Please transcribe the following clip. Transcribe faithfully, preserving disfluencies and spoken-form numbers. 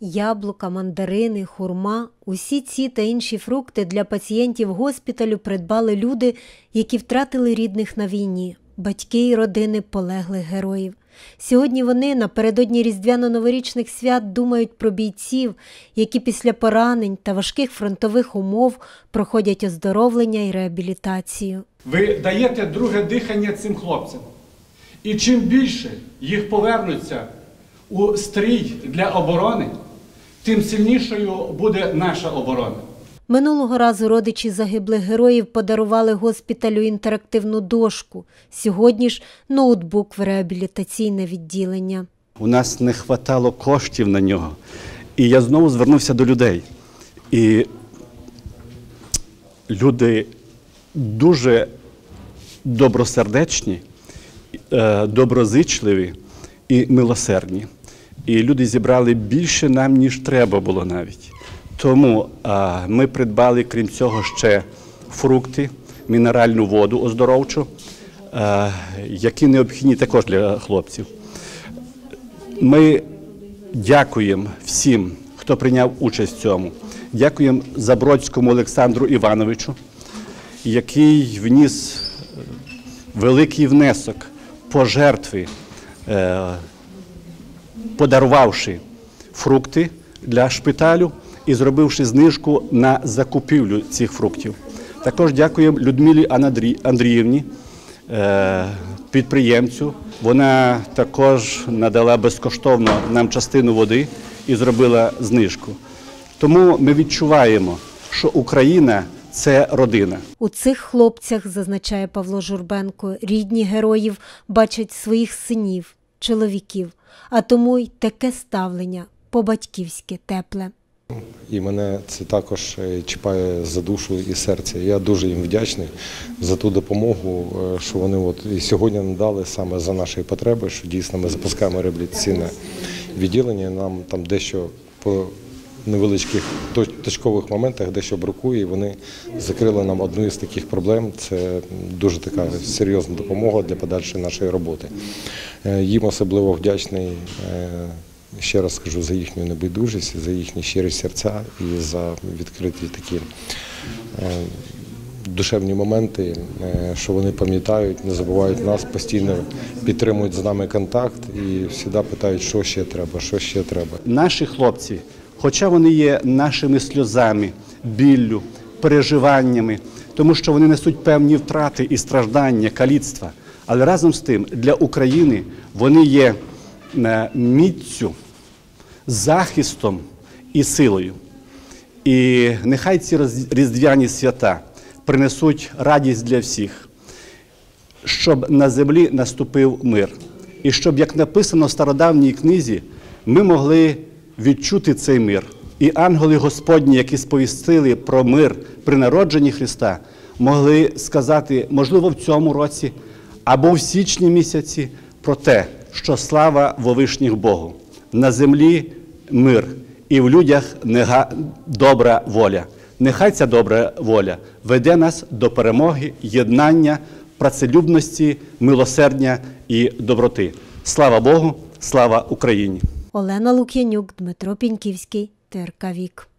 Яблука, мандарини, хурма – усі ці та інші фрукти для пацієнтів госпіталю придбали люди, які втратили рідних на війні, батьки і родини полеглих героїв. Сьогодні вони напередодні різдвяно-новорічних свят думають про бійців, які після поранень та важких фронтових умов проходять оздоровлення і реабілітацію. Ви даєте друге дихання цим хлопцям. І чим більше їх повернуться у стрій для оборони, тим сильнішою буде наша оборона. Минулого разу родичі загиблих героїв подарували госпіталю інтерактивну дошку. Сьогодні ж ноутбук в реабілітаційне відділення. У нас не вистачало коштів на нього. І я знову звернувся до людей. І люди дуже добросердечні, доброзичливі і милосердні. І люди зібрали більше нам, ніж треба було навіть. Тому а, ми придбали, крім цього, ще фрукти, мінеральну воду оздоровчу, а, які необхідні також для хлопців. Ми дякуємо всім, хто прийняв участь в цьому. Дякуємо Забродському Олександру Івановичу, який вніс великий внесок пожертви, е, подарувавши фрукти для шпиталю і зробивши знижку на закупівлю цих фруктів. Також дякуємо Людмилі Андріївні, підприємцю. Вона також надала безкоштовно нам частину води і зробила знижку. Тому ми відчуваємо, що Україна – це родина. У цих хлопцях, зазначає Павло Журбенко, рідні героїв бачать своїх синів, чоловіків, а тому й таке ставлення по-батьківськи тепле. І мене це також чіпає за душу і серце. Я дуже їм вдячний за ту допомогу, що вони от і сьогодні надали саме за наші потреби, що дійсно ми запускаємо реабілітаційне відділення, нам там дещо по невеличких точкових моментах дещо бракує, і вони закрили нам одну із таких проблем. Це дуже така серйозна допомога для подальшої нашої роботи. Їм особливо вдячний, ще раз скажу, за їхню небайдужість, за їхні щирі серця і за відкриті такі душевні моменти, що вони пам'ятають, не забувають нас, постійно підтримують з нами контакт і завжди питають, що ще треба, що ще треба. Наші хлопці, хоча вони є нашими сльозами, біллю, переживаннями, тому що вони несуть певні втрати і страждання, каліцтва, але разом з тим для України вони є міццю, захистом і силою. І нехай ці різдвяні свята принесуть радість для всіх, щоб на землі наступив мир. І щоб, як написано в стародавній книзі, ми могли відчути цей мир. І ангели Господні, які сповістили про мир при народженні Христа, могли сказати, можливо, в цьому році або в січні місяці, про те, що слава вовишніх Богу. На землі мир і в людях добра воля. Нехай ця добра воля веде нас до перемоги, єднання, працелюбності, милосердя і доброти. Слава Богу, слава Україні! Олена Лук'янюк, Дмитро Піньківський, Т Р К Вік.